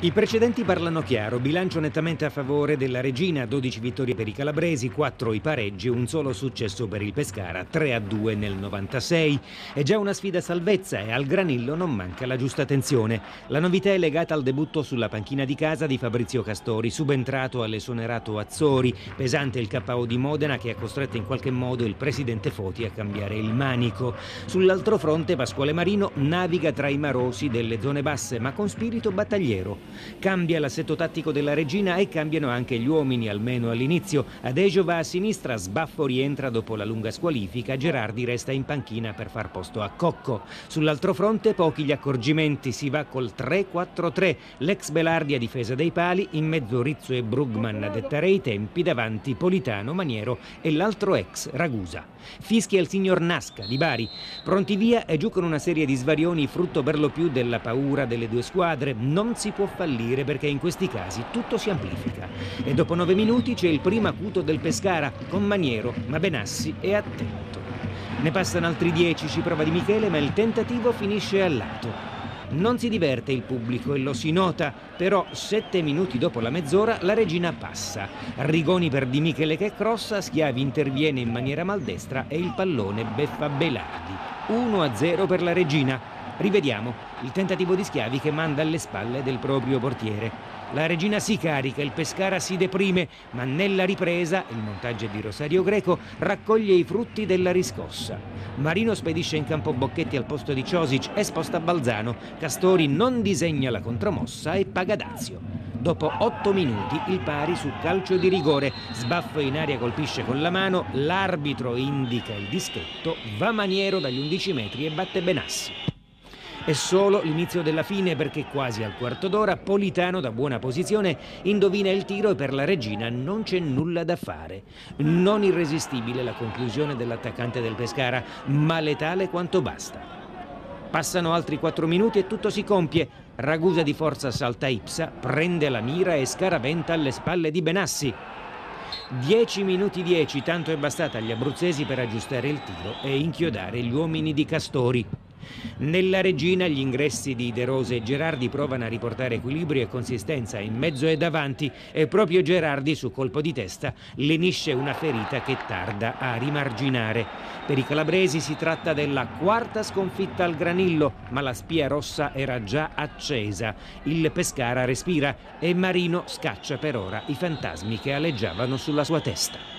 I precedenti parlano chiaro, bilancio nettamente a favore della Regina, 12 vittorie per i calabresi, 4 i pareggi, un solo successo per il Pescara, 3-2 nel 96. È già una sfida a salvezza e al Granillo non manca la giusta tensione. La novità è legata al debutto sulla panchina di casa di Fabrizio Castori, subentrato all'esonerato Azzori, pesante il KO di Modena che ha costretto in qualche modo il presidente Foti a cambiare il manico. Sull'altro fronte Pasquale Marino naviga tra i marosi delle zone basse ma con spirito battagliero. Cambia l'assetto tattico della Regina e cambiano anche gli uomini, almeno all'inizio. Adejo va a sinistra, Sbaffo rientra dopo la lunga squalifica, Gerardi resta in panchina per far posto a Cocco. Sull'altro fronte pochi gli accorgimenti, si va col 3-4-3, l'ex Belardi a difesa dei pali, in mezzo Rizzo e Brugman a dettare i tempi, davanti Politano, Maniero e l'altro ex Ragusa. Fischia il signor Nasca di Bari. Pronti via e giù con una serie di svarioni frutto per lo più della paura delle due squadre. Non si può fallire perché in questi casi tutto si amplifica. E dopo 9 minuti c'è il primo acuto del Pescara con Maniero, ma Benassi è attento. Ne passano altri 10, ci prova Di Michele, ma il tentativo finisce a lato. Non si diverte il pubblico e lo si nota, però 7 minuti dopo la mezz'ora la Regina passa. Rigoni per Di Michele che crossa, Schiavi interviene in maniera maldestra e il pallone beffa Belardi. 1-0 per la Regina. Rivediamo il tentativo di Schiavi che manda alle spalle del proprio portiere. La Regina si carica, il Pescara si deprime, ma nella ripresa, il montaggio è di Rosario Greco, raccoglie i frutti della riscossa. Marino spedisce in campo Bocchetti al posto di Ciosic e sposta Balzano. Castori non disegna la contromossa e paga Dazio. Dopo 8 minuti il pari su calcio di rigore. Sbaffo in aria colpisce con la mano, l'arbitro indica il dischetto, va Maniero dagli 11 metri e batte Benassi. È solo l'inizio della fine perché quasi al quarto d'ora Politano da buona posizione indovina il tiro e per la Regina non c'è nulla da fare. Non irresistibile la conclusione dell'attaccante del Pescara, ma letale quanto basta. Passano altri 4 minuti e tutto si compie. Ragusa di forza salta Ipsa, prende la mira e scaraventa alle spalle di Benassi. 10 minuti 10, tanto è bastata agli abruzzesi per aggiustare il tiro e inchiodare gli uomini di Castori. Nella Regina gli ingressi di De Rose e Gerardi provano a riportare equilibrio e consistenza in mezzo e davanti e proprio Gerardi su colpo di testa lenisce una ferita che tarda a rimarginare. Per i calabresi si tratta della quarta sconfitta al Granillo, ma la spia rossa era già accesa. Il Pescara respira e Marino scaccia per ora i fantasmi che aleggiavano sulla sua testa.